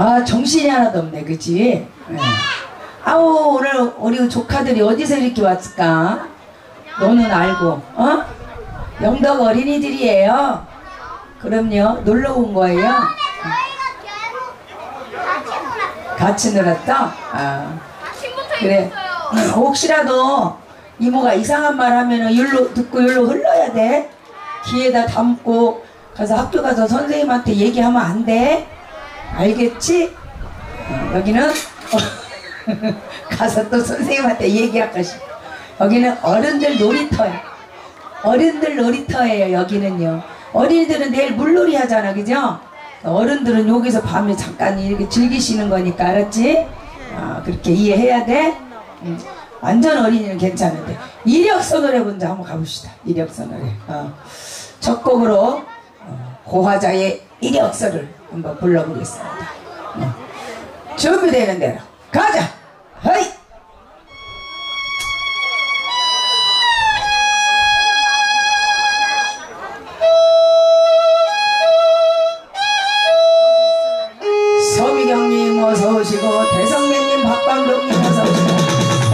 아, 정신이 하나도 없네, 그치? 네. 아우, 오늘 우리 조카들이 어디서 이렇게 왔을까? 너는 알고, 어? 영덕 어린이들이에요. 그럼요, 놀러 온 거예요. 같이 놀았다? 아, 그래. 혹시라도 이모가 이상한 말 하면은 일로 듣고 일로 흘러야 돼. 귀에다 담고 가서 학교 가서 선생님한테 얘기하면 안 돼. 알겠지? 여기는 가서 또 선생님한테 얘기할 것이. 여기는 어른들 놀이터야. 어른들 놀이터예요. 여기는요. 어린이들은 내일 물놀이 하잖아, 그죠? 어른들은 여기서 밤에 잠깐 이렇게 즐기시는 거니까, 알았지? 그렇게 이해해야 돼. 완전 어린이는 괜찮은데. 이력서 노래 먼저 한번 가봅시다. 이력서 노래. 첫 곡으로 고화자의 이력서를 한번 불러보겠습니다. 준비되는 대로 가자. 헤이. 서미경님 어서 오시고, 대성매님, 박광동님 어서 오시고.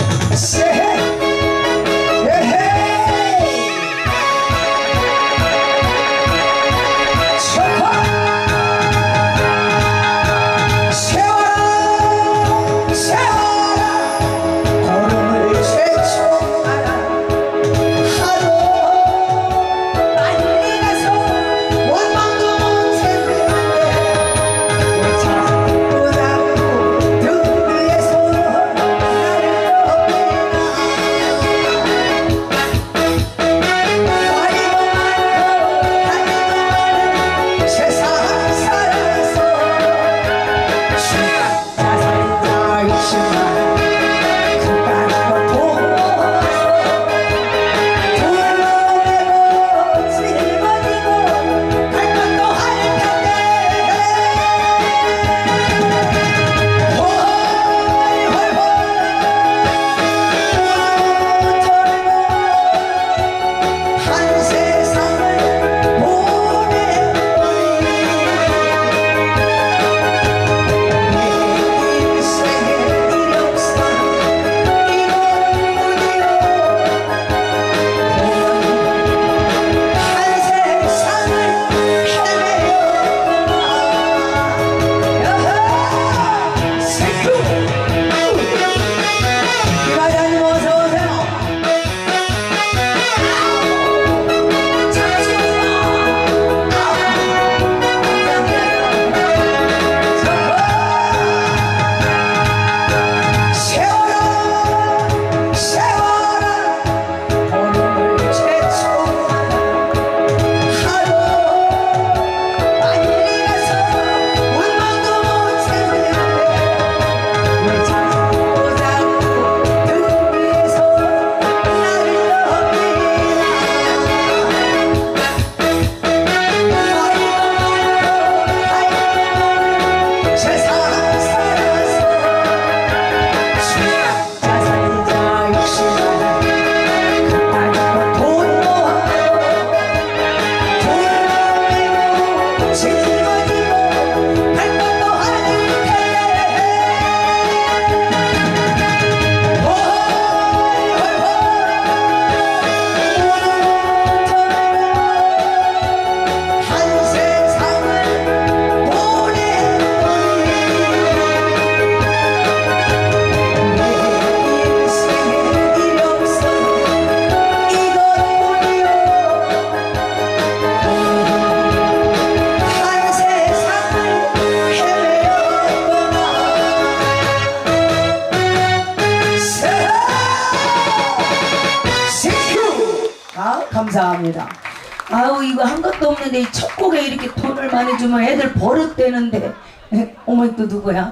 감사합니다. 아우, 이거 한 것도 없는데 이 첫 곡에 이렇게 돈을 많이 주면 애들 버릇되는데. 어머니 또 누구야?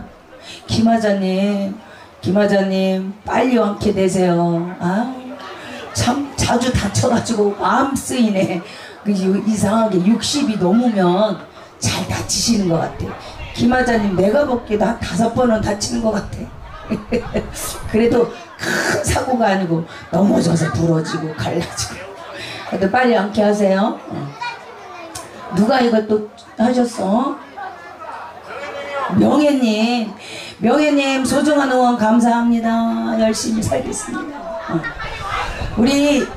김하자님. 김하자님 빨리 완쾌 되세요. 아, 참 자주 다쳐가지고 마음 쓰이네. 이상하게 60이 넘으면 잘 다치시는 것 같아. 김하자님 내가 보기에도 한 5번은 다치는 것 같아. 그래도 큰 사고가 아니고 넘어져서 부러지고 갈라지고. 그래도 빨리 완쾌 하세요. 누가 이걸 또 하셨어? 명예님 소중한 응원 감사합니다. 열심히 살겠습니다. 우리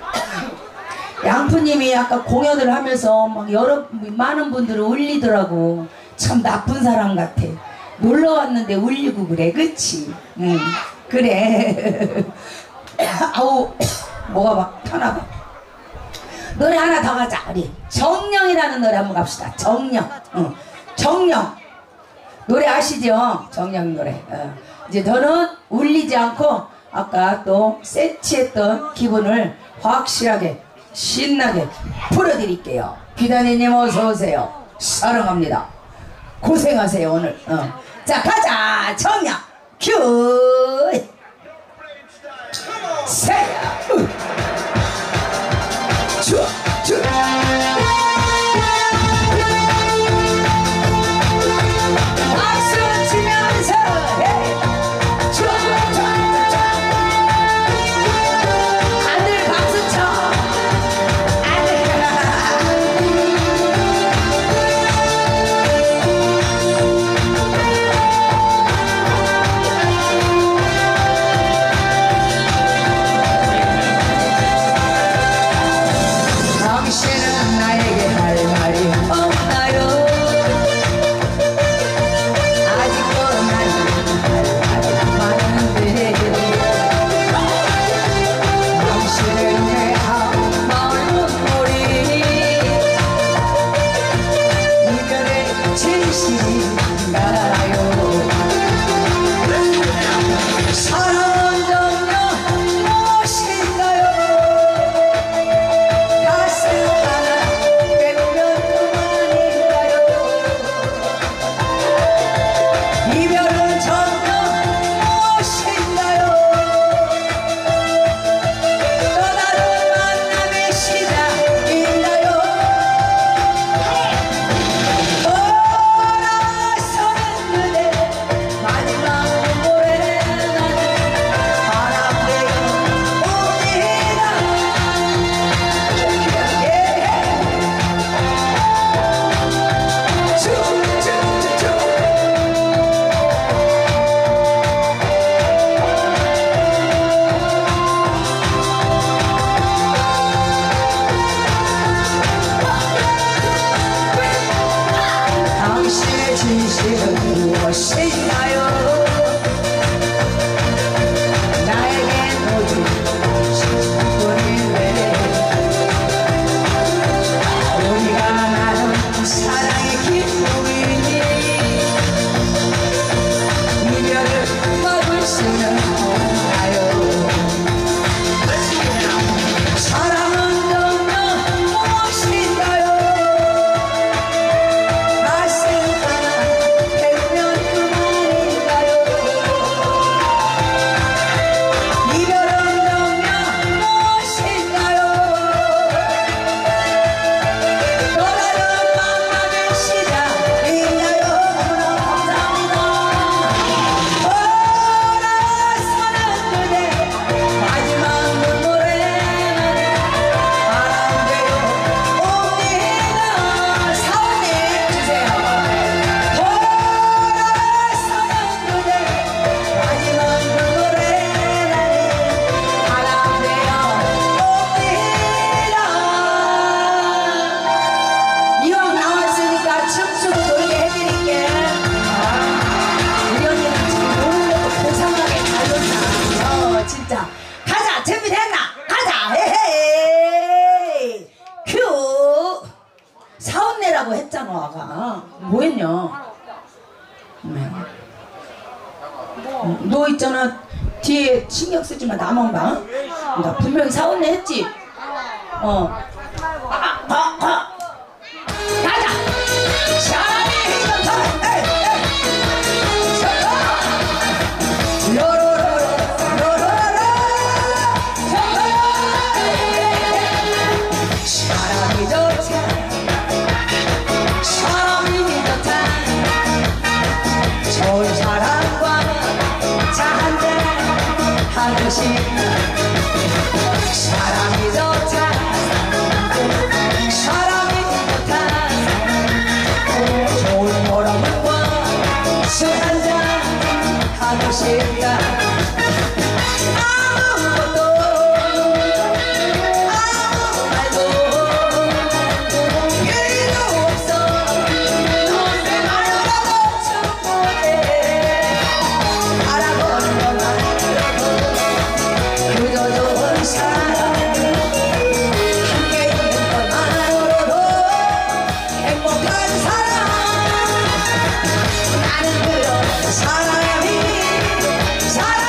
양푸님이 아까 공연을 하면서 막 많은 분들을 울리더라고. 참 나쁜 사람 같아. 놀러 왔는데 울리고 그래, 그치? 응, 그래. 아우, 뭐가 막 타나 봐. 노래 하나 더 가자. 우리 정령이라는 노래 한번 갑시다. 정령. 응. 정령 노래 아시죠? 정령 노래. 이제 더는 울리지 않고 아까 또 세치했던 기분을 확실하게 신나게 풀어드릴게요. 비단이님 어서오세요. 사랑합니다. 고생하세요 오늘. 자 가자. 정령 큐 세 주 박수 치면서 아들 박수 쳐. 아들 당신은 나에게 할 말이 없나요? 아직도 나에게 할 말이 많은데 당신은 내 마음머리 이별의 진실인가요? 사랑은 정녕 무엇인가요? 가슴 하나 빼면 그만인가요? 이별은 정녕 무엇인가요? 또 다른 만남의 시작인가요? 돌아서는 그대 마지막 노래 나는 바람대요 옵니다. 당신의 진실은 무엇인가요? 나에게 모두 진실뿐인데 우리가 나눈 사랑의 기쁨이니 이별을 막을 수는 없나요? 사랑은 정녕 무엇인가요? 가슴 하나 태우면 그만인가요? 이별은 정녕 무엇인가요? 또 다른 만남의 시작인가요? 너무나 감사합니다. 돌아서는 그대 마지막 눈물에 나는 바람대요 옵니다. 사원님 주세요. 돌아서는 그대 마지막 눈물에 나는 바람대요 옵니다. 이왕 나왔으니까 춤추고 놀게 해드릴게. 우리 언니는 지금 노는 것도 고상하게 잘 논다. 진짜. 가자. 준비됐나? 가자. 헤헤이. 큐. 사원내라고 했잖아 아까. 뭐 했냐? 너 있잖아 뒤에 신경 쓰지 마. 나만 봐. 나 분명히 사원내 했지? 가자. 사람이 힘들다. 에이, 에이. 셔터. 로로로로, 로로로로. 셔터. 사람이 좋다. 사람이 좋다. 좋은 사람과 차 한잔 하고 싶다. 사람이 좋다. 사람이 좋다. 좋은 여러분과 사랑하고 싶다. 아무것도 아무 말도 일도 없어. 너의 말로라도 충분해. 바라보는 것만으로도 그저 좋은 사랑. 함께 있는 것만으로도 행복한 사랑. 나는 그런 사람이 사랑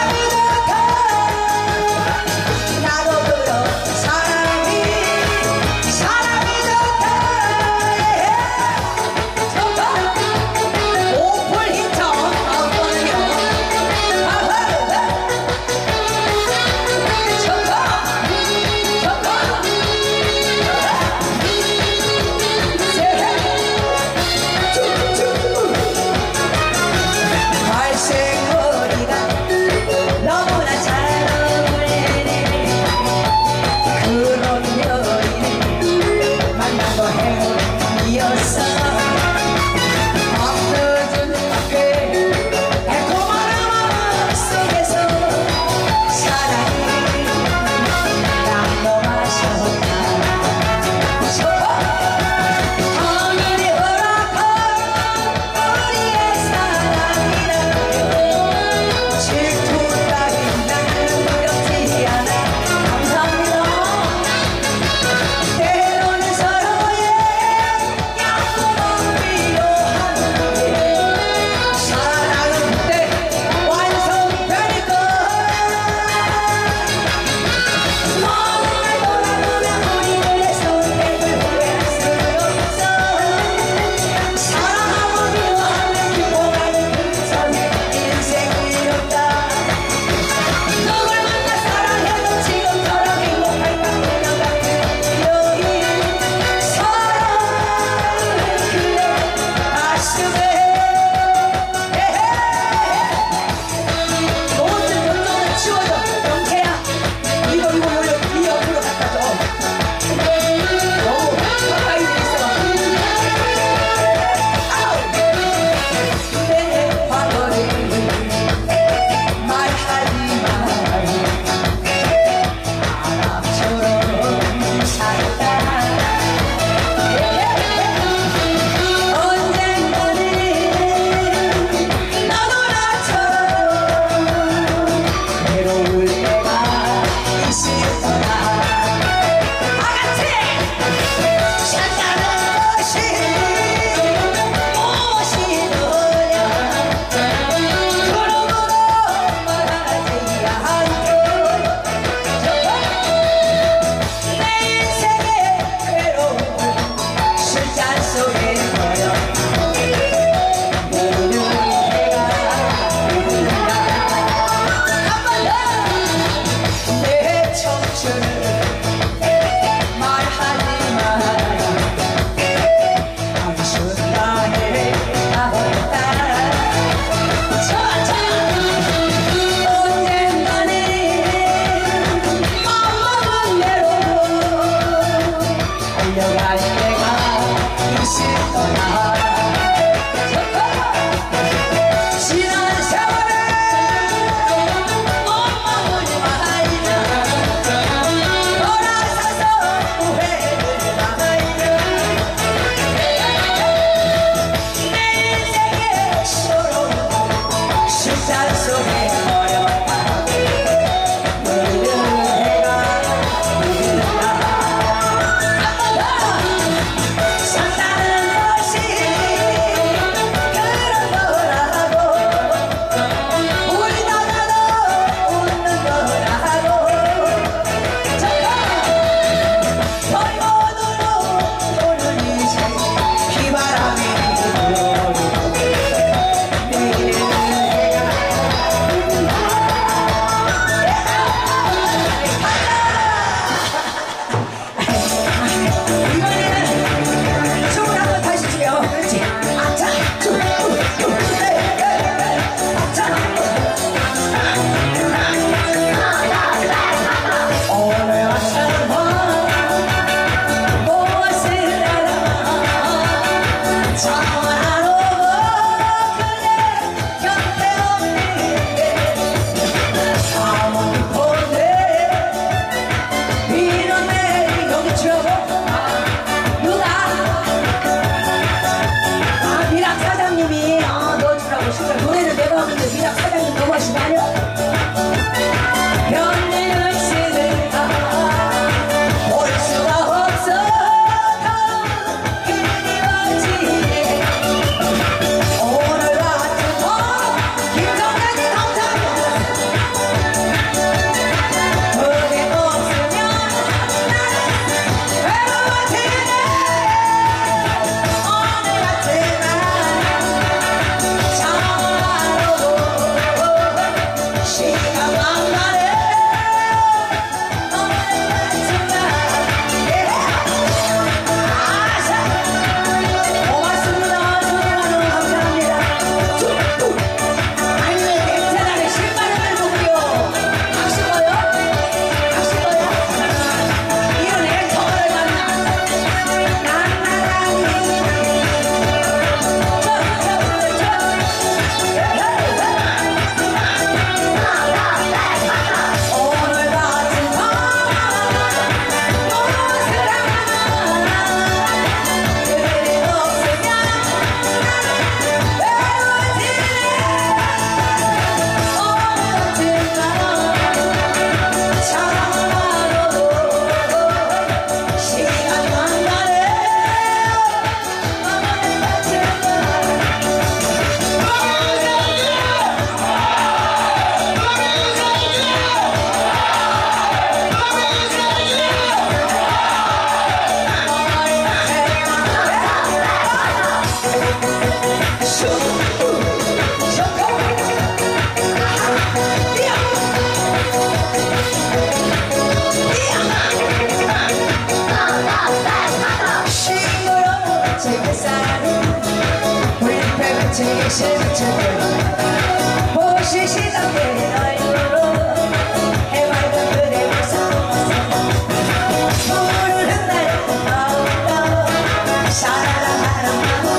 실 붙일 때 보시시던 그녀요 해맑은 그대 모습 모르는 날 마음과 사랑하는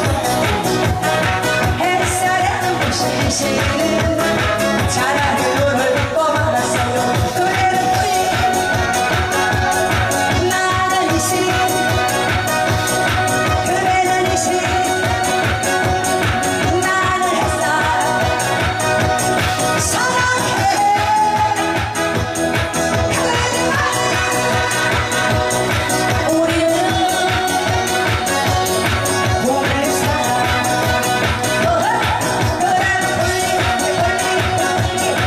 마음 햇살에는 보시시는 차라리 눈을 감고 말았어요. 그대는 풀린 나는 이시 그대는 이시 나는 햇살 사랑해 우리는 오늘 사랑 그대는 풀린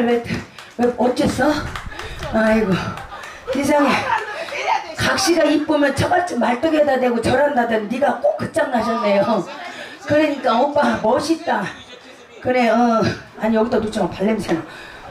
왜 어쨌어? 아이고 세상에 각시가 이쁘면 처갓집 말뚝에다 대고 절한다던 네가 꼭 끝장나셨네요. 그러니까 오빠 멋있다. 그래 아니 여기다 놓지 마 발냄새나.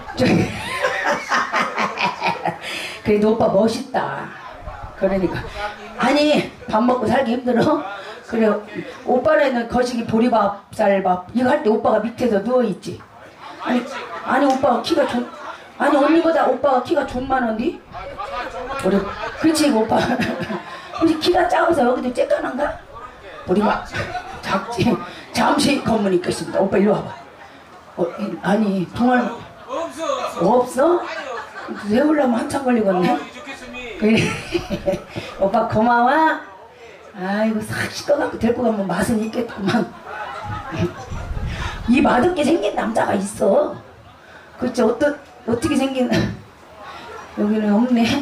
그래도 오빠 멋있다. 그러니까 아니 밥 먹고 살기 힘들어? 그래 오빠는 거시기 보리밥 쌀밥 이거 할 때 오빠가 밑에서 누워있지. 아니 오빠가 키가 좀 아니 언니보다 오빠가 키가 좀만한디? 그래 그렇지 오빠 혹시 키가 작아서 여기도 쬐깐한가? 보리밥 작지. 잠시 검문 있겠습니다. 오빠 일로 와봐. 아니 동안 없어? 세우려면 한참 걸리겠네. 그래 오빠 고마워. 아이고 싹 씻어갖고 데리고 가면 맛은 있겠구만. 이 맛없게 생긴 남자가 있어. 그치 어떻게 생긴 여기는 없네.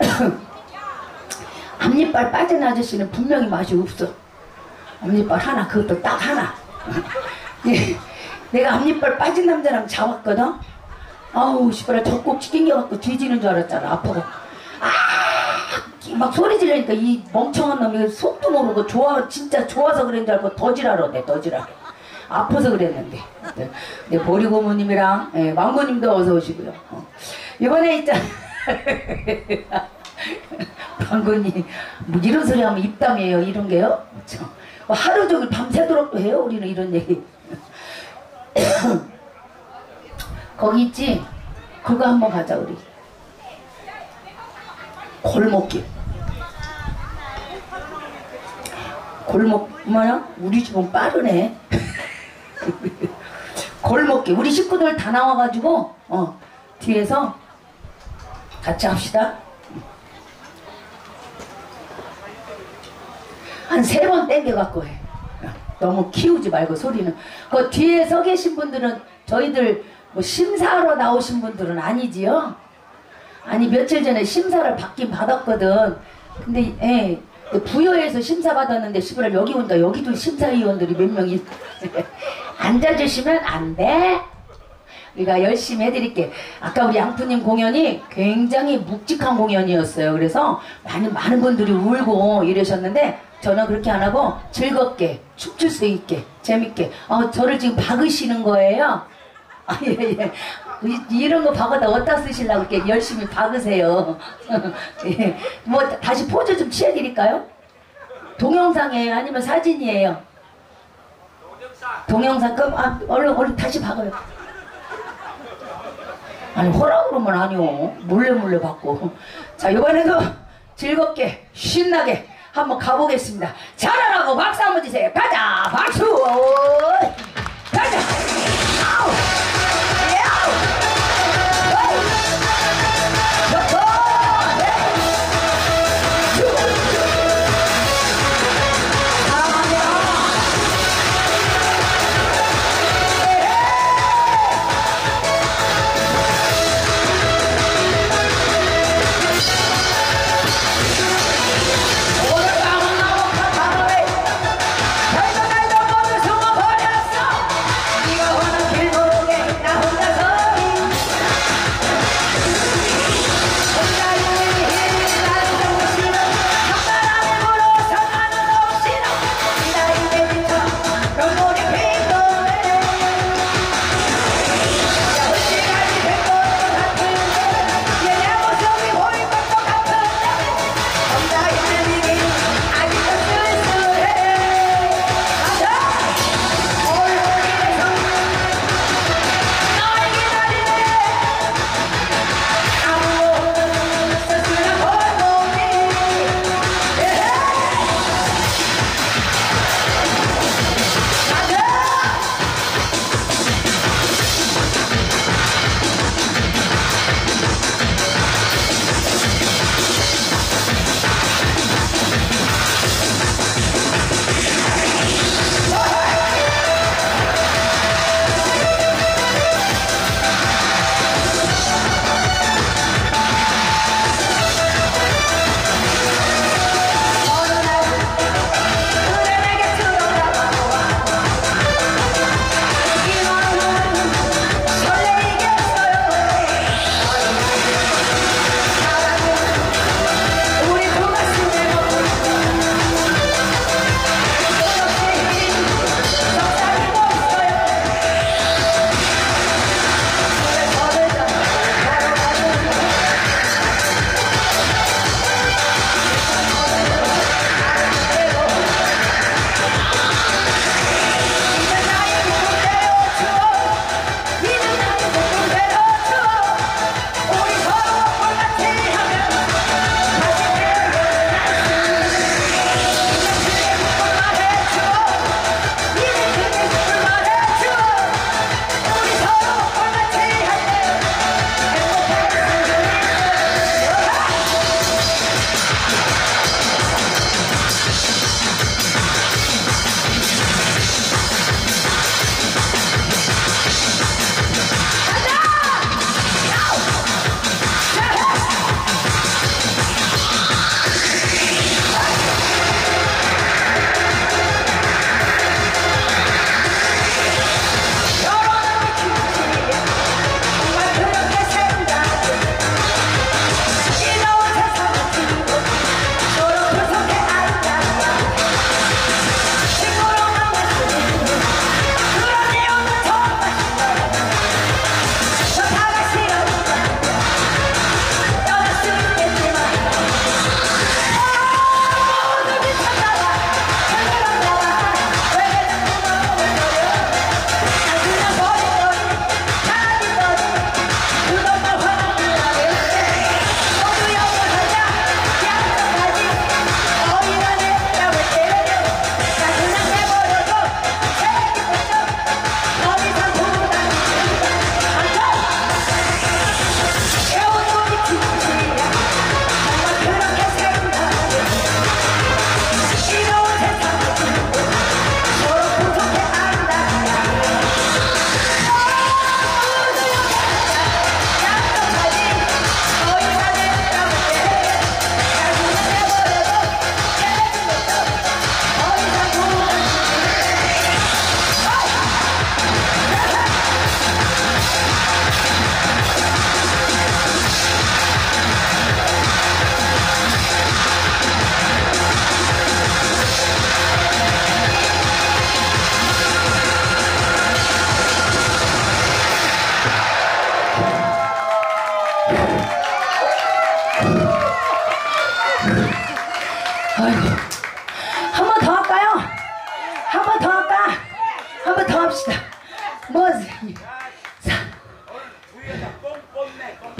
앞니빨 빠진 아저씨는 분명히 맛이 없어. 앞니빨 하나 그것도 딱 하나. 내가 앞니빨 빠진 남자랑 잡았거든. 아우 씨발아 젖꼭지 낑겨갖고 뒤지는 줄 알았잖아. 아파고 막 소리 지르니까 이 멍청한 놈이 속도 모르고 진짜 좋아서 그런 줄 알고 더 지랄하네. 더 지랄. 아파서 그랬는데. 네, 보리고모님이랑 망고님도 어서 오시고요. 이번에 있잖아. 망고님 뭐 이런 소리 하면 입담이에요. 이런 게요. 뭐 하루 종일 밤새도록 또 해요. 우리는 이런 얘기. 거기 있지? 그거 한번 가자 우리. 골목길. 골목 뭐야? 우리 집은 빠르네. 골목길. 우리 식구들 다 나와가지고 뒤에서 같이 합시다. 한 3번 땡겨갖고 해. 너무 키우지 말고 소리는. 그 뒤에 서 계신 분들은 저희들 뭐 심사하러 나오신 분들은 아니지요? 아니 며칠 전에 심사를 받긴 받았거든. 근데 부여에서 심사 받았는데 시부랄 여기 온다. 여기도 심사위원들이 몇 명이 앉아주시면 안 돼. 우리가 열심히 해드릴게. 아까 우리 양푸님 공연이 굉장히 묵직한 공연이었어요. 그래서 많은 분들이 울고 이러셨는데 저는 그렇게 안 하고 즐겁게 춤출 수 있게 재밌게 저를 지금 박으시는 거예요. 예. 이런 거 박아다 어디다 쓰시려고 이렇게 열심히 박으세요. 예. 뭐 다시 포즈 좀 취해드릴까요? 동영상이에요? 아니면 사진이에요? 동영상. 그럼 얼른 다시 박아요. 아니 허락 그러면 아니요. 몰래 받고. 자 이번에도 즐겁게 신나게 한번 가보겠습니다. 잘하라고 박수 한번 주세요. 가자 박수. 가자. 아우.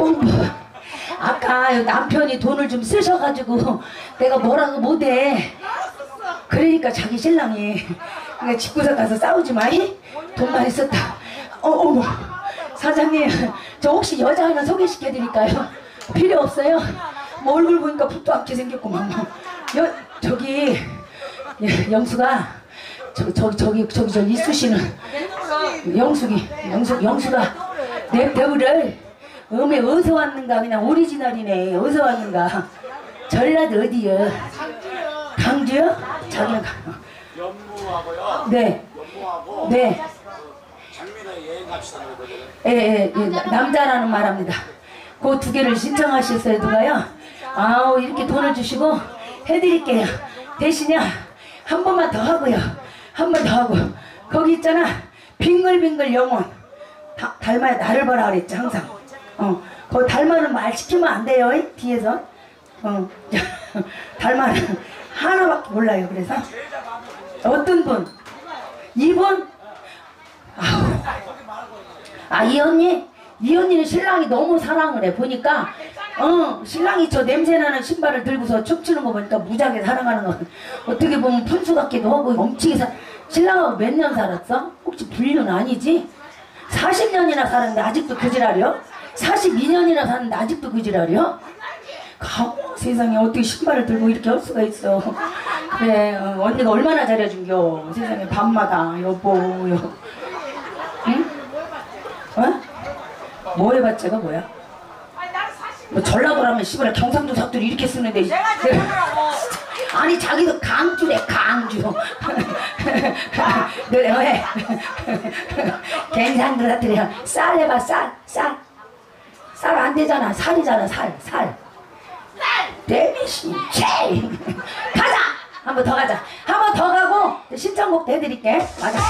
뭐, 아까 남편이 돈을 좀 쓰셔가지고 내가 뭐라고 못해. 그러니까 자기 신랑이 그러니까 집구석 가서 싸우지 마이. 돈 많이 썼다. 어머 사장님 저 혹시 여자 하나 소개시켜드릴까요? 필요 없어요? 뭐 얼굴 보니까 붓도 악기 생겼구만. 저기 영수가 저기 이수씨는 영수가 내 배우를 어디서 왔는가. 그냥 오리지널이네. 어디서 왔는가. 전라도 어디요? 강주요? 자기는 연무하고요. 네. 연무하고 네. 장민의 여행 갑시다 그러거든요. 예, 남자라는 말합니다. 그 두 개를 신청하셨어요. 누가요? 아우 이렇게 돈을 주시고 해드릴게요. 대신에 한 번만 더 하고요. 한 번 더 하고 거기 있잖아 빙글빙글 영혼 달마야 나를 봐라 그랬지 항상. 그 달마는 말 시키면 안 돼요. 뒤에서 달마는 하나밖에 몰라요. 그래서 어떤 분? 이분? 이 언니는 신랑이 너무 사랑을 해. 보니까 신랑이 저 냄새나는 신발을 들고서 춤추는 거 보니까 무지하게 사랑하는 거. 어떻게 보면 분수 같기도 하고 엄청 신랑하고 몇 년 살았어? 혹시 불륜 아니지? 40년이나 사는데 아직도 그 지랄이요? 42년이나 사는데 아직도 그 지랄이요? 세상에 어떻게 신발을 들고 이렇게 할 수가 있어. 그래 언니가 얼마나 잘해준겨. 세상에 밤마다 여보 응? 뭐 해봤자가 뭐야? 뭐 전라도라면 씨발 경상도 사투리 이렇게 쓰는데 아니 자기도 강주래 강주. 너네 왜 경상도 사투리야. 쌀 해봐. 쌀 안 되잖아. 살이잖아. 살 데미시 제이. 가자. 한 번 더 가자. 한 번 더 가고 신청곡도 해드릴게. 가자.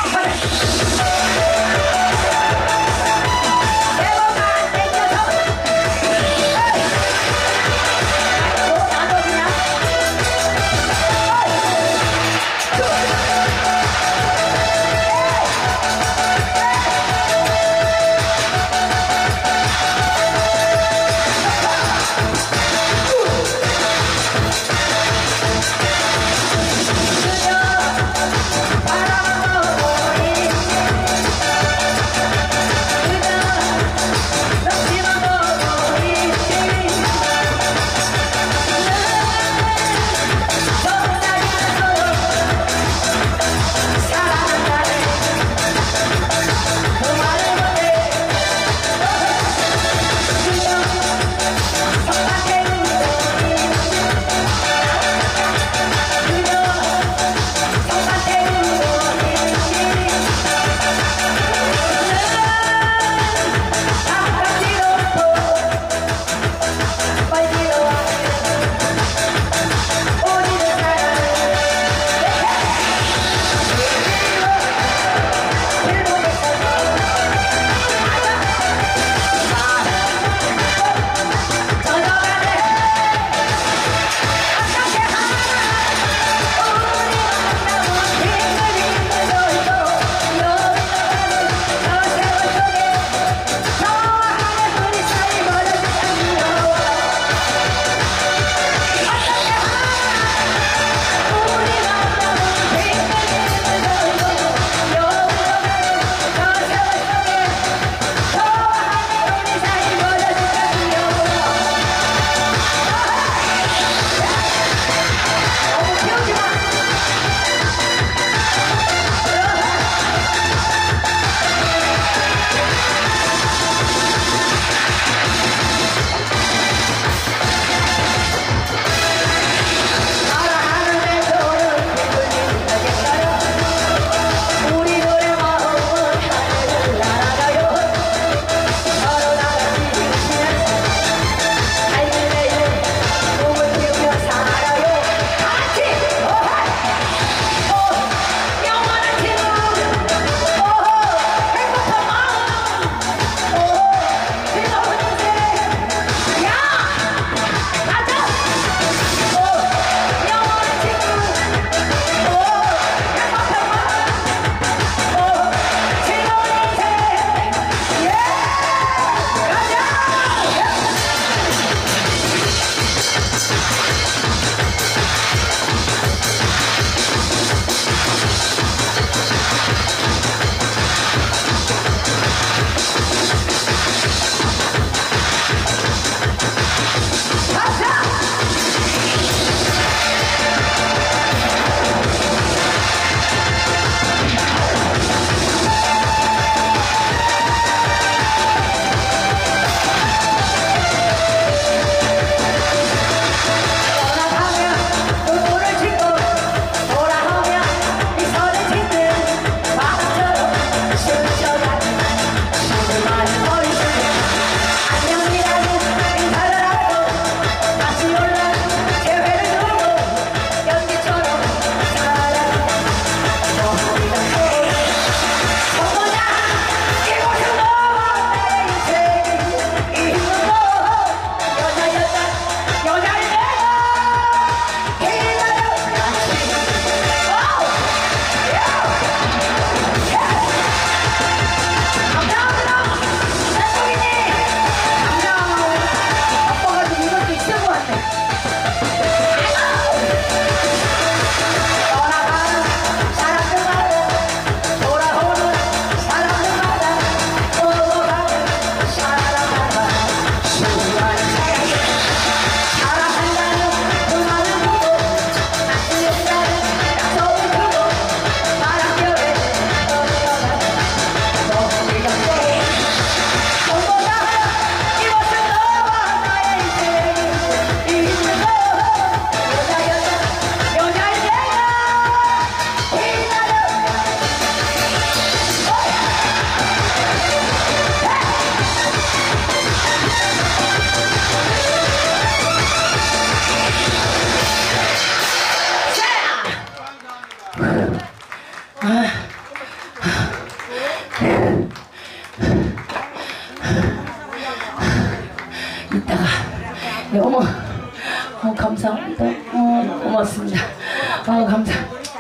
네, 어머, 감사합니다. 고맙습니다. 감사.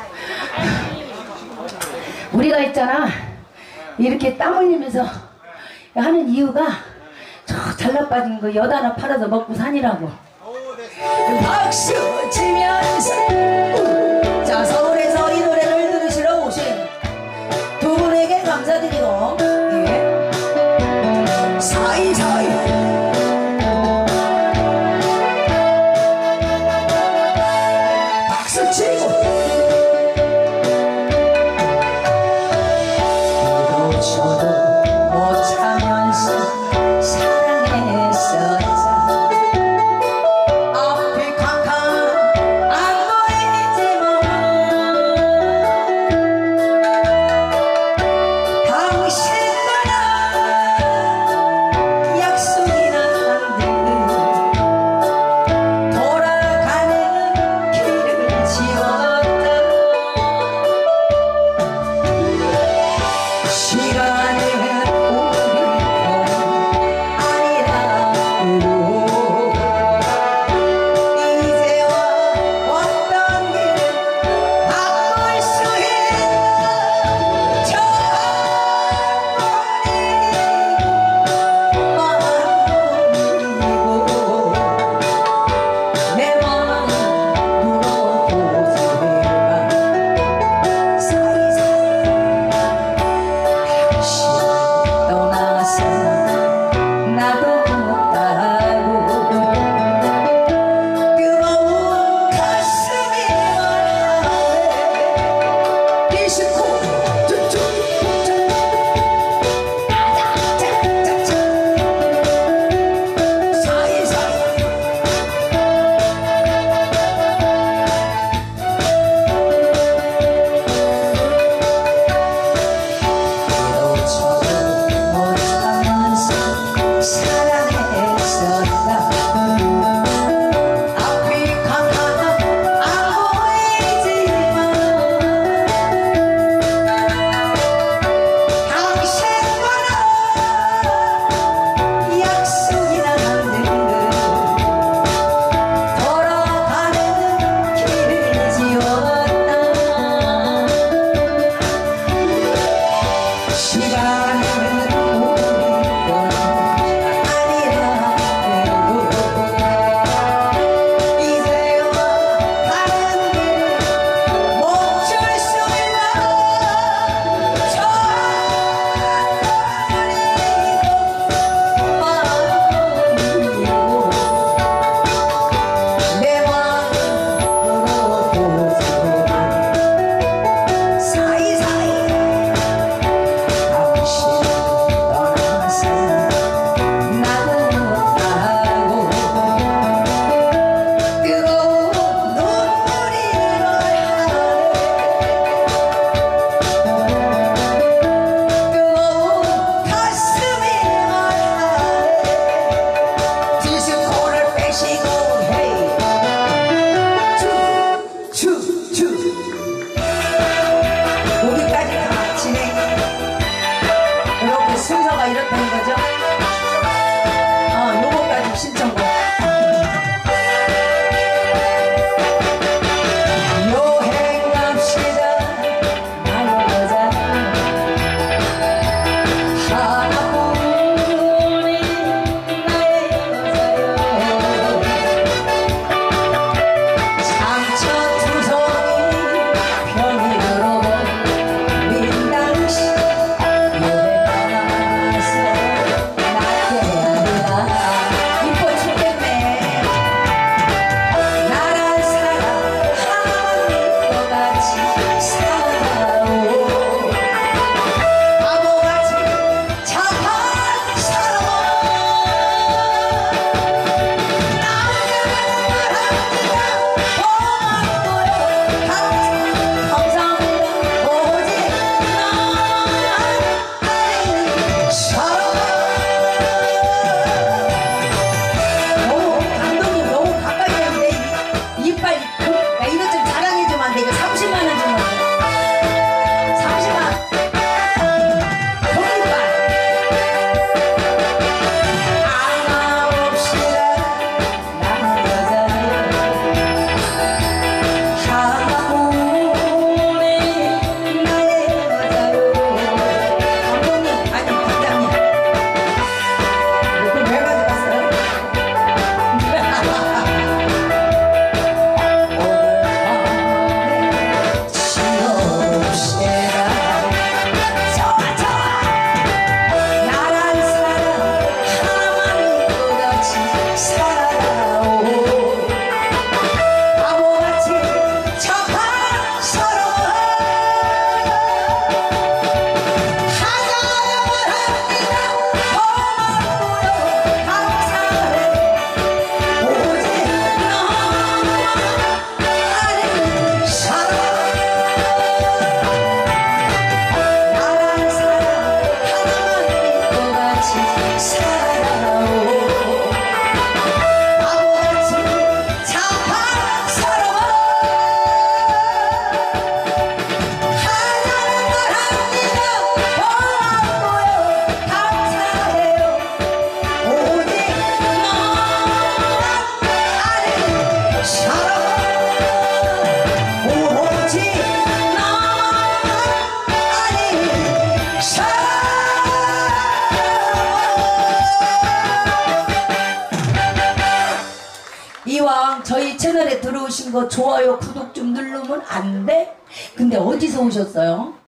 우리가 있잖아, 이렇게 땀 흘리면서 하는 이유가 저 잘나빠진 거 여다나 팔아서 먹고 사니라고. 박수 치면서 자, 서울에서 이 노래를 들으시러 오신 두 분에게 감사드리고, 예. 사이사이 박수 치고 저도 못 참면서 사랑했었죠. 앞이 캄캄 안 보이지만 살아오 바보같이 착한 사람 하자야만 합니다 고맙고요 감사해 오직 너만 아는 사람 나란 사람 하나만 믿고 같이 살아오 바보같이 착한 사람 하나만 합니다 고맙고요 감사해요 오직 너만 아는 사람 오직 너만 아는 사람 이왕 저희 채널에 들어오신 거 좋아요 구독 좀 누르면 안 돼? 근데 어디서 오셨어요?